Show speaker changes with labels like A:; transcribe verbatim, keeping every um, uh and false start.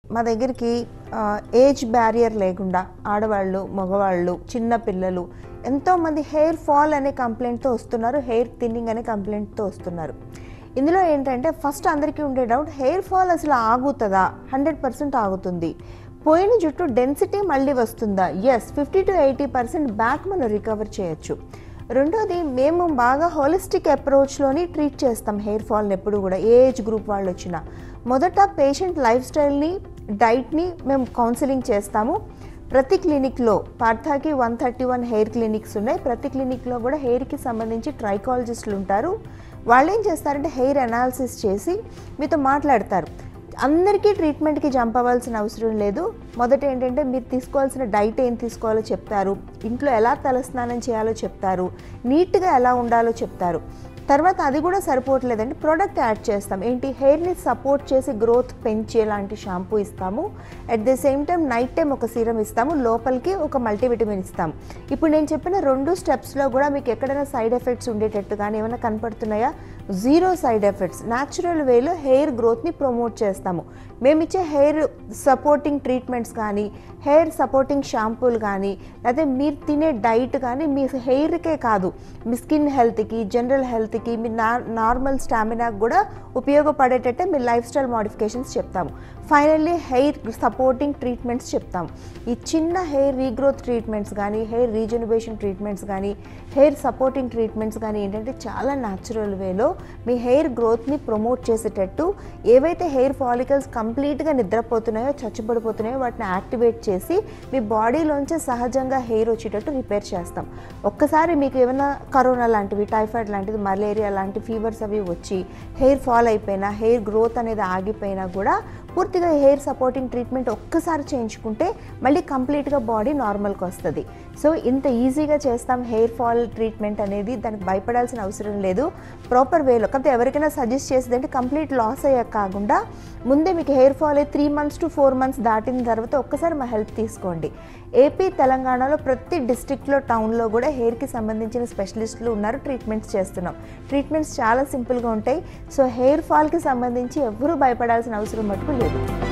A: మా దగ్గరికి age barrier లేకుండా ఆడవాళ్ళు, మగవాళ్ళు, చిన్న పిల్లలు ఎంతోమంది హెయిర్ ఫాల్ అనే కంప్లైంట్తో వస్తున్నారు, హెయిర్ థిన్నింగ్ అనే కంప్లైంట్తో వస్తున్నారు. ఇందులో ఏంటంటే ఫస్ట్ అందరికీ ఉండే డౌట్, హెయిర్ ఫాల్ అసలు ఆగుతుందా? హండ్రెడ్ పర్సెంట్ ఆగుతుంది. పోయిన జుట్టు డెన్సిటీ మళ్ళీ వస్తుందా? Yes, fifty to eighty percent back మనం రికవర్ చేయొచ్చు. రెండోది, మేము బాగా హోలిస్టిక్ అప్రోచ్లోని ట్రీట్ చేస్తాం హెయిర్ ఫాల్ని ఎప్పుడు కూడా, ఏ ఏజ్ గ్రూప్ వాళ్ళు వచ్చినా. మొదట పేషెంట్ లైఫ్ స్టైల్ని, డైట్ని మేము కౌన్సిలింగ్ చేస్తాము. ప్రతి క్లినిక్లో పార్థాకి one thirty one hair clinics ఉన్నాయి. ప్రతి క్లినిక్లో కూడా హెయిర్కి సంబంధించి ట్రైకాలజిస్టులు ఉంటారు. వాళ్ళు ఏం చేస్తారంటే హెయిర్ అనాలిసిస్ చేసి మీతో మాట్లాడతారు. అందరికీ ట్రీట్మెంట్కి జంప్ అవ్వాల్సిన అవసరం లేదు. మొదట ఏంటంటే మీరు తీసుకోవాల్సిన డైట్ ఏం తీసుకోవాలో చెప్తారు, ఇంట్లో ఎలా తలస్నానం చేయాలో చెప్తారు, నీట్గా ఎలా ఉండాలో చెప్తారు. తర్వాత అది కూడా సరిపోవట్లేదంటే ప్రోడక్ట్ యాడ్ చేస్తాం. ఏంటి, హెయిర్ని సపోర్ట్ చేసి గ్రోత్ పెంచేలాంటి షాంపూ ఇస్తాము. At the same time night time ఒక సీరం ఇస్తాము, లోపలికి ఒక మల్టీవిటమిన్ ఇస్తాము. ఇప్పుడు నేను చెప్పిన రెండు స్టెప్స్లో కూడా మీకు ఎక్కడైనా సైడ్ ఎఫెక్ట్స్ ఉండేటట్టు కానీ ఏమైనా కనపడుతున్నాయా? Zero side effects. న్యాచురల్ వేలో హెయిర్ గ్రోత్ని ప్రమోట్ చేస్తాము. మేము ఇచ్చే హెయిర్ సపోర్టింగ్ ట్రీట్మెంట్స్ కానీ, హెయిర్ సపోర్టింగ్ షాంపూలు కానీ, అదే మీరు తినే డైట్ కానీ మీ హెయిర్కే కాదు, మీ స్కిన్ హెల్త్కి, జనరల్ హెల్త్కి, మీ నార్మల్ స్టామినాకి కూడా ఉపయోగపడేటట్టే మీ లైఫ్ స్టైల్ మోడిఫికేషన్స్ చెప్తాము. ఫైనల్లీ హెయిర్ సపోర్టింగ్ ట్రీట్మెంట్స్ చెప్తాము. ఈ చిన్న హెయిర్ రీగ్రోత్ ట్రీట్మెంట్స్ కానీ, హెయిర్ రీజనరేషన్ ట్రీట్మెంట్స్ కానీ, హెయిర్ సపోర్టింగ్ ట్రీట్మెంట్స్ కానీ ఏంటంటే చాలా న్యాచురల్ వేలో మీ హెయిర్ గ్రోత్ని ప్రమోట్ చేసేటట్టు, ఏవైతే హెయిర్ ఫాలికల్స్ కంప్లీట్గా నిద్రపోతున్నాయో, చచ్చుబడిపోతున్నాయో వాటిని యాక్టివేట్ చేసి మీ బాడీలోంచి సహజంగా హెయిర్ వచ్చేటట్టు రిపేర్ చేస్తాం. ఒక్కసారి మీకు ఏమైనా కరోనా లాంటివి, టైఫాయిడ్ లాంటివి, మలేరియా లాంటి ఫీవర్స్ అవి వచ్చి హెయిర్ ఫాల్ అయిపోయినా, హెయిర్ గ్రోత్ అనేది ఆగిపోయినా కూడా పూర్తిగా హెయిర్ సపోర్టింగ్ ట్రీట్మెంట్ ఒక్కసారి చేయించుకుంటే మళ్ళీ కంప్లీట్గా బాడీ నార్మల్కి వస్తుంది. సో ఇంత ఈజీగా చేస్తాం హెయిర్ ఫాల్ ట్రీట్మెంట్ అనేది, దానికి భయపడాల్సిన అవసరం లేదు. ప్రాపర్ వేలో, కాకపోతే ఎవరికైనా సజెస్ట్ చేసేదంటే కంప్లీట్ లాస్ అయ్యాక కాకుండా ముందే మీకు హెయిర్ ఫాల్ అయ్యి three months to four months దాటిన తర్వాత ఒక్కసారి మా హెల్ప్ తీసుకోండి. ఏపీ, తెలంగాణలో ప్రతి డిస్ట్రిక్ట్లో, టౌన్లో కూడా హెయిర్కి సంబంధించిన స్పెషలిస్టులు ఉన్నారు, ట్రీట్మెంట్స్ చేస్తున్నాం. ట్రీట్మెంట్స్ చాలా సింపుల్గా ఉంటాయి. సో హెయిర్ ఫాల్కి సంబంధించి ఎవరూ భయపడాల్సిన అవసరం మటుకు లేదు.